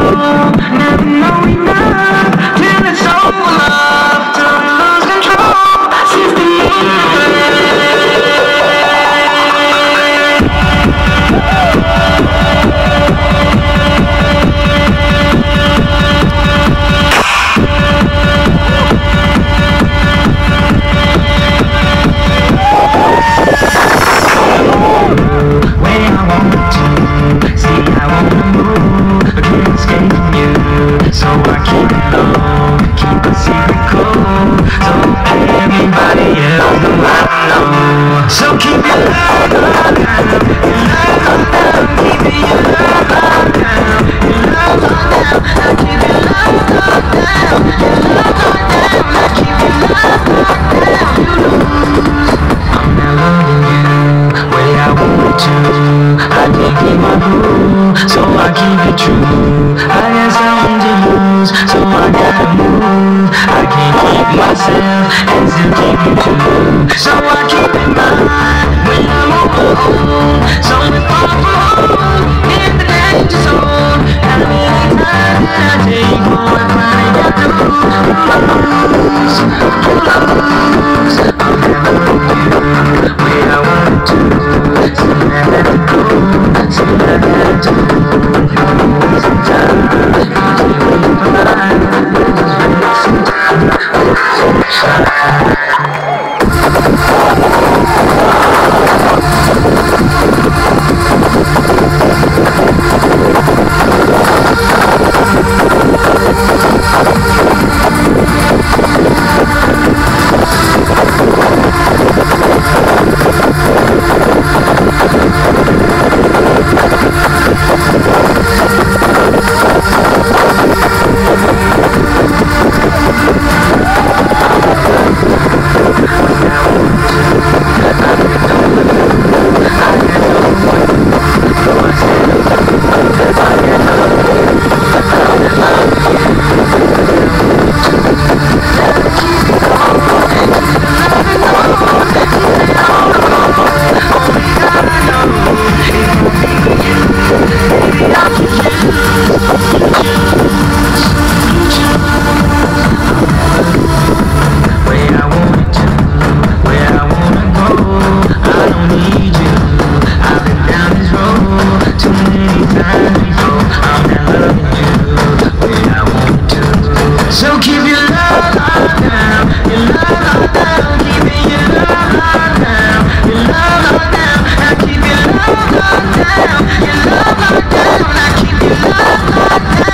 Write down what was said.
Never know enough till it's over, till we lose control. Seems to me so I keep it low, keep a secret cold, so everybody else know I know. So keep your love locked down, your love locked down, keep it your love locked down, your love locked down. I keep your love locked down, your love locked down. I keep your love locked down. You lose, I'm not loving you way I want to. I can't keep my groove, so I keep it true. I got something to lose, so I gotta move. I can't keep myself and still keep you too. So I keep in mind when I'm alone. So if I'm alone in the danger zone, how many times did I take more and finally got to lose? I'll never do way I want to. So I gotta go, so I gotta do. So keep your love locked down, your love locked down, keep your love locked down, your love locked down. I keep your love locked down, your love locked down. I keep your love locked down.